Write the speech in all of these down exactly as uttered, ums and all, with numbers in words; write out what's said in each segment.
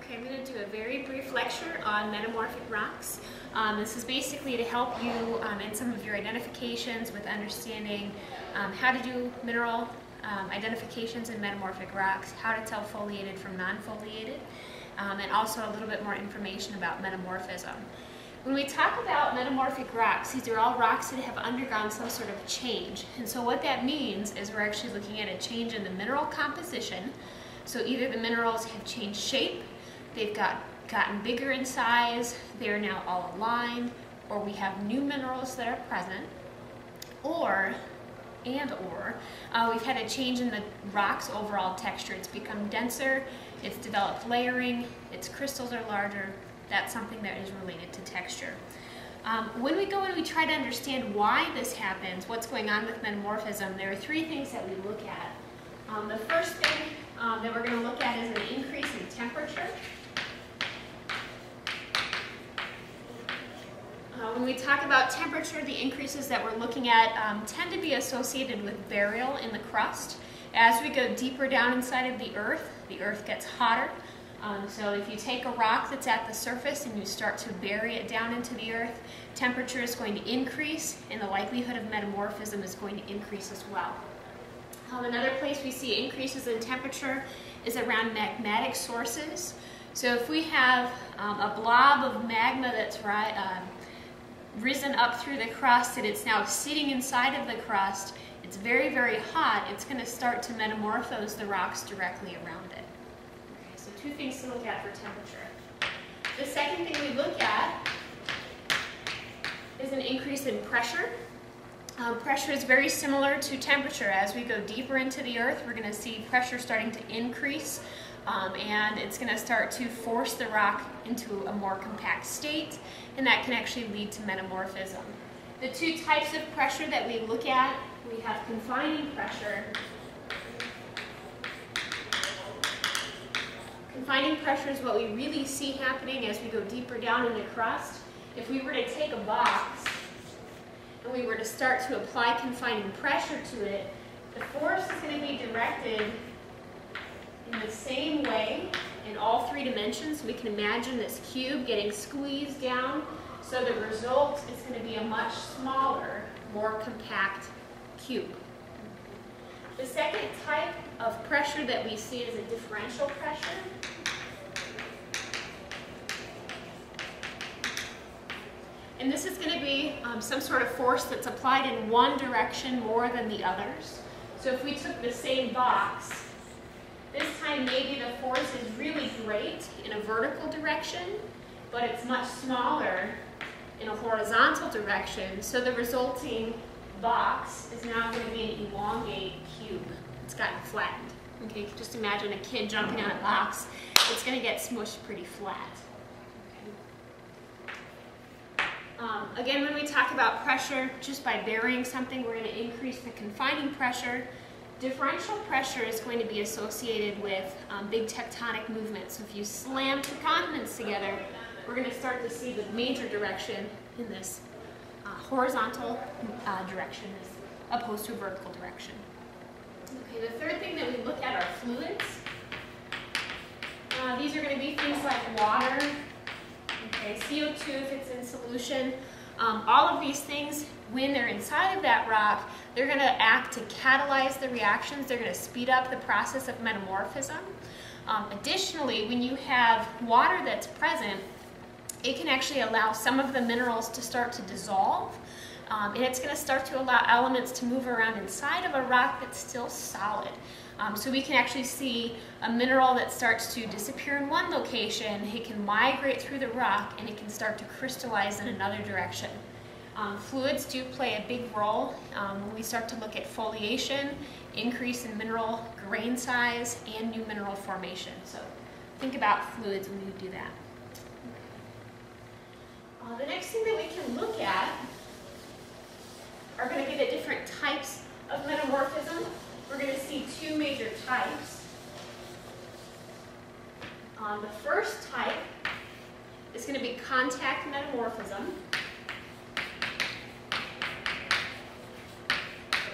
Okay, I'm going to do a very brief lecture on metamorphic rocks. Um, this is basically to help you um, in some of your identifications with understanding um, how to do mineral um, identifications in metamorphic rocks, how to tell foliated from non-foliated, um, and also a little bit more information about metamorphism. When we talk about metamorphic rocks, these are all rocks that have undergone some sort of change. And so what that means is we're actually looking at a change in the mineral composition. So either the minerals have changed shape, they've got, gotten bigger in size, they're now all aligned, or we have new minerals that are present, or, and or, uh, we've had a change in the rock's overall texture. It's become denser, it's developed layering, its crystals are larger. That's something that is related to texture. Um, when we go and we try to understand why this happens, what's going on with metamorphism, there are three things that we look at. Um, the first thing um, that we're going to look at is an increase in temperature. Uh, when we talk about temperature, the increases that we're looking at um, tend to be associated with burial in the crust. As we go deeper down inside of the earth, the earth gets hotter. Um, so if you take a rock that's at the surface and you start to bury it down into the earth, temperature is going to increase and the likelihood of metamorphism is going to increase as well. Um, another place we see increases in temperature is around magmatic sources. So if we have um, a blob of magma that's ri uh, risen up through the crust and it's now sitting inside of the crust, it's very, very hot, it's going to start to metamorphose the rocks directly around it. So two things to look at for temperature. The second thing we look at is an increase in pressure. Um, pressure is very similar to temperature. As we go deeper into the earth, we're going to see pressure starting to increase, um, and it's going to start to force the rock into a more compact state, and that can actually lead to metamorphism. The two types of pressure that we look at, we have confining pressure. Confining pressure is what we really see happening as we go deeper down in the crust. If we were to take a box and we were to start to apply confining pressure to it, the force is going to be directed in the same way in all three dimensions. We can imagine this cube getting squeezed down, so the result is going to be a much smaller, more compact cube. The second type of pressure that we see is a differential pressure. And this is going to be um, some sort of force that's applied in one direction more than the others. So if we took the same box, this time maybe the force is really great in a vertical direction, but it's much smaller in a horizontal direction. So the resulting box is now going to be an elongate cube. It's gotten flattened. Okay, you can just imagine a kid jumping on a box. It's going to get smushed pretty flat. Okay. Um, again, when we talk about pressure, just by burying something, we're going to increase the confining pressure. Differential pressure is going to be associated with um, big tectonic movements. So if you slam two continents together, we're going to start to see the major direction in this uh, horizontal uh, direction as opposed to a vertical direction. Okay, the third thing that we look at are fluids. Uh, these are going to be things like water, okay, C O two if it's in solution. Um, all of these things, when they're inside of that rock, they're going to act to catalyze the reactions. They're going to speed up the process of metamorphism. Um, additionally, when you have water that's present, it can actually allow some of the minerals to start to dissolve. Um, and it's going to start to allow elements to move around inside of a rock that's still solid. Um, so we can actually see a mineral that starts to disappear in one location, it can migrate through the rock, and it can start to crystallize in another direction. Um, fluids do play a big role um, when we start to look at foliation, increase in mineral grain size, and new mineral formation. So think about fluids when you do that. Uh, the next thing that we can look at are going to be the different types of metamorphism. We're going to see two major types. Um, the first type is going to be contact metamorphism.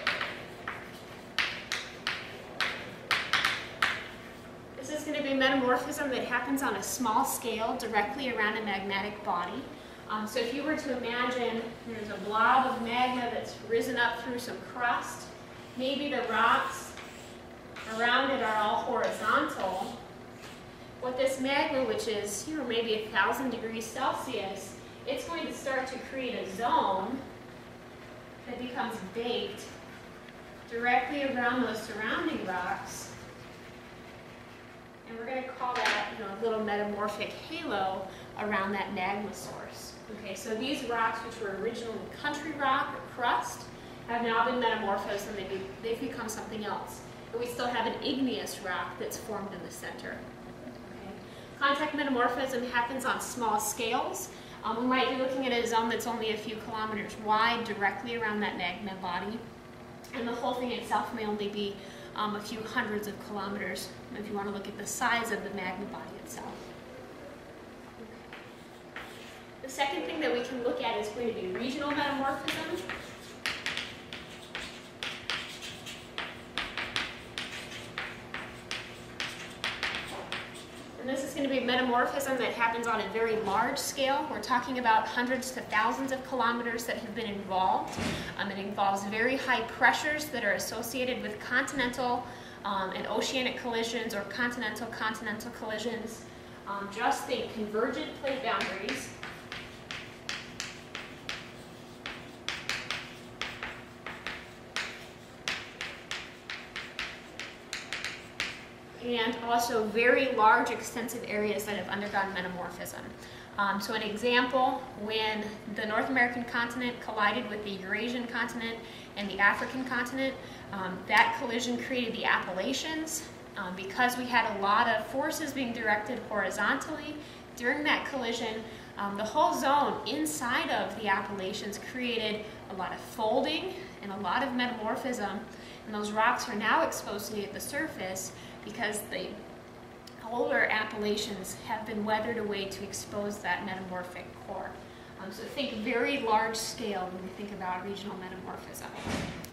This is going to be metamorphism metamorphism that happens on a small scale directly around a magmatic body. Um, so if you were to imagine there's a blob of magma that's risen up through some crust, maybe the rocks around it are all horizontal. What this magma, which is, you know, maybe a thousand degrees Celsius, it's going to start to create a zone that becomes baked directly around those surrounding rocks. And we're going to call that, you know, a little metamorphic halo around that magma source. Okay, so these rocks, which were originally country rock or crust, have now been metamorphosed and they've, they've become something else. But we still have an igneous rock that's formed in the center. Okay. Contact metamorphism happens on small scales. Um, we might be looking at a zone that's only a few kilometers wide directly around that magma body. And the whole thing itself may only be um, a few hundreds of kilometers if you want to look at the size of the magma body itself. The second thing that we can look at is going to be regional metamorphism. And this is going to be metamorphism that happens on a very large scale. We're talking about hundreds to thousands of kilometers that have been involved. Um, it involves very high pressures that are associated with continental um, and oceanic collisions or continental-continental collisions. Um, just the convergent plate boundaries. And also very large, extensive areas that have undergone metamorphism. Um, so an example, when the North American continent collided with the Eurasian continent and the African continent, um, that collision created the Appalachians. Um, because we had a lot of forces being directed horizontally during that collision, um, the whole zone inside of the Appalachians created a lot of folding and a lot of metamorphism. And those rocks are now exposed to the surface because the older Appalachians have been weathered away to expose that metamorphic core. Um, so think very large scale when we think about regional metamorphism.